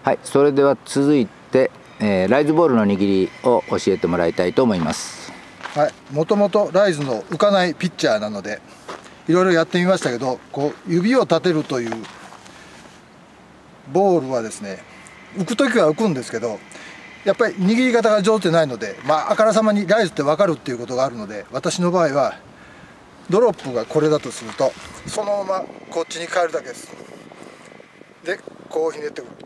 はい、それでは続いて、ライズボールの握りを教えてもらいたいと思います。 はい、もともとライズの浮かないピッチャーなのでいろいろやってみましたけど、こう指を立てるというボールはですね、浮く時は浮くんですけど、やっぱり握り方が上手でないので、あからさまにライズって分かるっていうことがあるので、私の場合はドロップがこれだとするとそのままこっちに変えるだけです。でこうひねってくるっていう。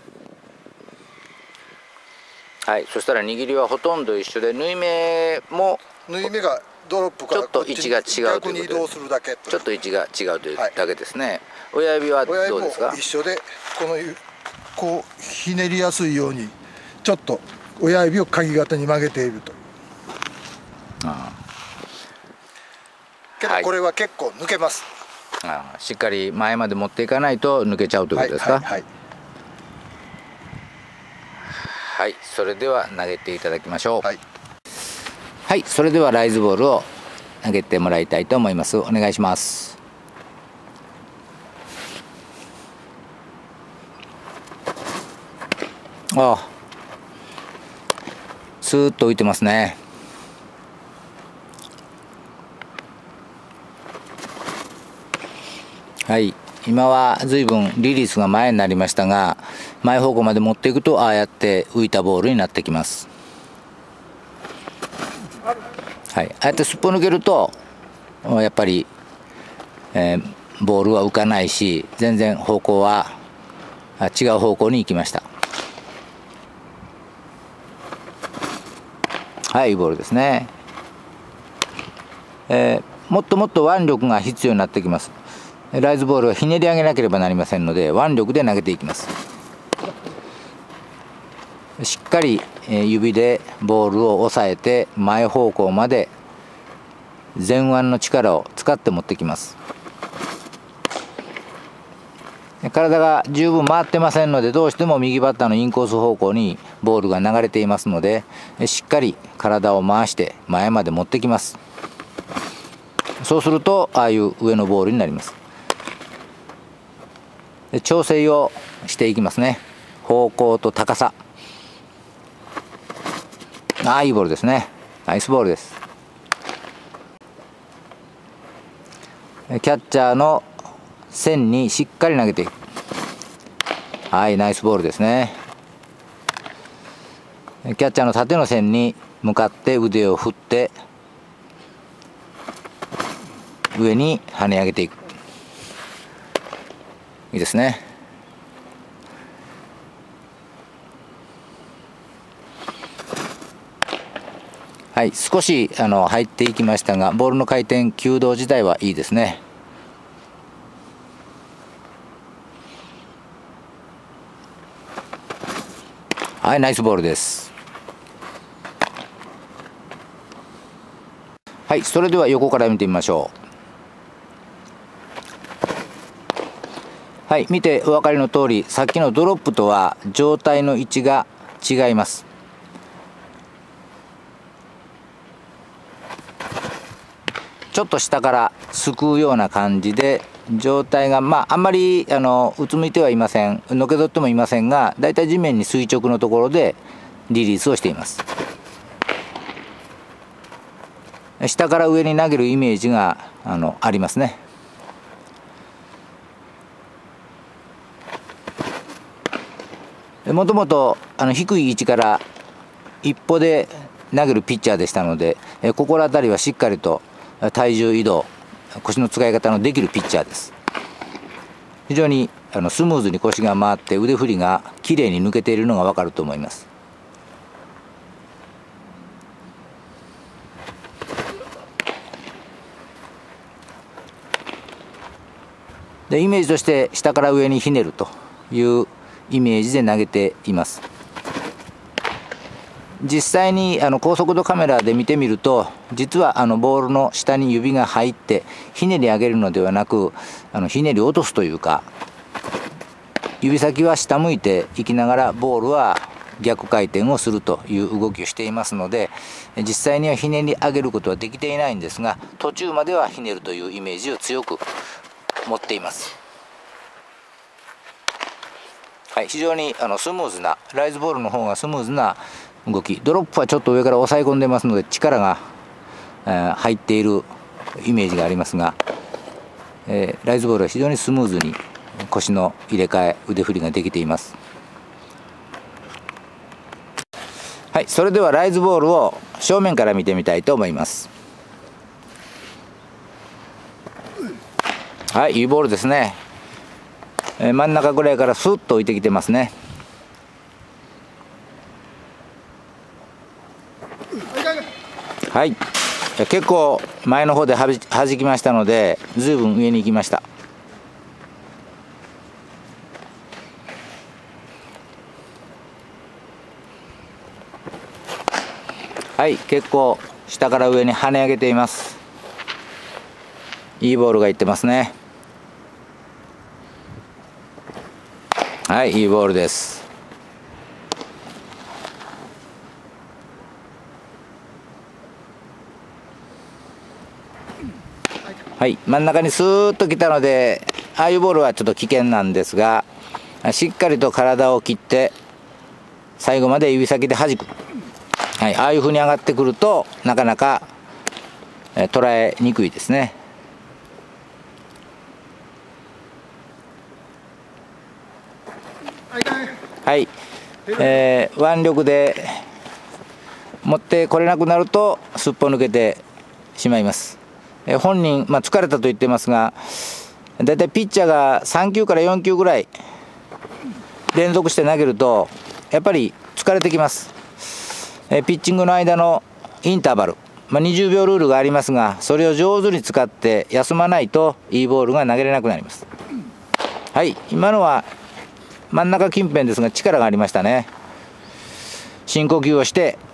はい、そしたら握りはほとんど一緒で、縫い目がドロップからちょっと位置が違うということで、 逆に移動するだけ。 ちょっと位置が違うというだけですね。はい、親指はどうですか？ 親指も一緒で、こうひねりやすいようにちょっと親指を鍵型に曲げていると。けどこれは結構抜けます。 しっかり前まで持っていかないと抜けちゃうということですか？はい、はい、それでは投げていただきましょう。はい、はい、それではライズボールを投げてもらいたいと思います。お願いします。スーッと浮いてますね。はい、今は随分リリースが前になりましたが、前方向まで持っていくとああやって浮いたボールになってきます。はい、ああやってすっぽ抜けるとやっぱり、ボールは浮かないし、全然方向は違う方向に行きました。はい、いいボールですね。もっともっと腕力が必要になってきます。ライズボールはひねり上げなければなりませんので、腕力で投げていきます。しっかり指でボールを押さえて前方向まで前腕の力を使って持ってきます。体が十分回ってませんので、どうしても右バッターのインコース方向にボールが流れていますので、しっかり体を回して前まで持ってきます。そうするとああいう上のボールになります。調整をしていきますね。方向と高さ。いいボールですね。ナイスボールです。キャッチャーの線にしっかり投げていく。はい、ナイスボールですね。キャッチャーの縦の線に向かって腕を振って上に跳ね上げていく。いいですね。はい、少し入っていきましたが、ボールの回転球道自体はいいですね。はい、ナイスボールです。はい、それでは横から見てみましょう。はい、見てお分かりの通り、さっきのドロップとは状態の位置が違います。ちょっと下からすくうような感じで、状態があんまりうつむいてはいません、のけぞってもいませんが、だいたい地面に垂直のところでリリースをしています。下から上に投げるイメージがありますね。もともと低い位置から一歩で投げるピッチャーでしたので、ここら辺りはしっかりと体重移動、腰の使い方のできるピッチャーです。非常にスムーズに腰が回って腕振りがきれいに抜けているのが分かると思います。でイメージとして下から上にひねるというイメージで投げています。実際に高速度カメラで見てみると、実はボールの下に指が入ってひねり上げるのではなく、ひねり落とすというか、指先は下向いていきながらボールは逆回転をするという動きをしていますので、実際にはひねり上げることはできていないんですが、途中まではひねるというイメージを強く持っています。 はい、非常にスムーズな、ライズボールの方がスムーズな動き。ドロップはちょっと上から押さえ込んでますので力が、入っているイメージがありますが、ライズボールは非常にスムーズに腰の入れ替え、腕振りができています。はい、それではライズボールを正面から見てみたいと思います。はい、いいボールですね。真ん中ぐらいからスッと浮いてきてますね。はい、結構前の方で弾きましたので、ずいぶん上に行きました。はい、結構下から上に跳ね上げています。いいボールがいってますね。はい、いいボールです。はい、真ん中にスーッと来たので、ああいうボールはちょっと危険なんですが、しっかりと体を切って最後まで指先で弾く。はい、ああいうふうに上がってくるとなかなか捉えにくいですね。はい、腕力で持ってこれなくなるとすっぽ抜けてしまいます。本人、疲れたと言ってますが、だいたいピッチャーが3球から4球ぐらい連続して投げるとやっぱり疲れてきます。ピッチングの間のインターバル、20秒ルールがありますが、それを上手に使って休まないといいボールが投げれなくなります。はい、今のは真ん中近辺ですが力がありましたね。深呼吸をして